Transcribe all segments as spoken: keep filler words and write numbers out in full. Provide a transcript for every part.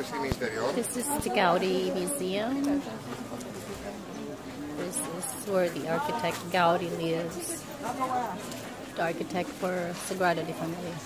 This is the Gaudi Museum. This is where the architect Gaudi lives. The architect for Sagrada de Familia.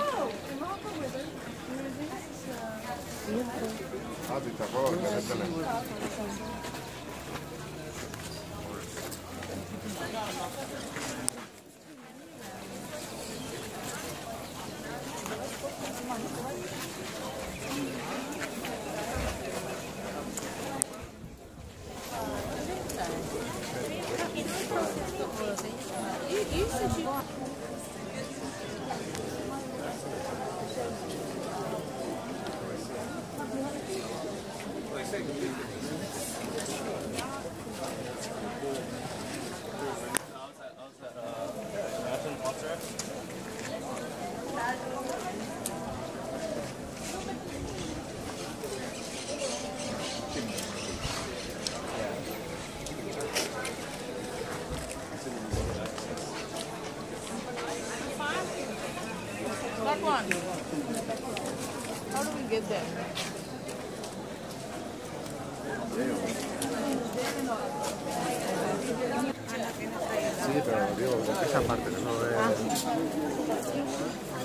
That one. How do we get there? Sí, pero digo, esa parte, no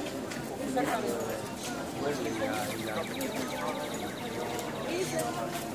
es...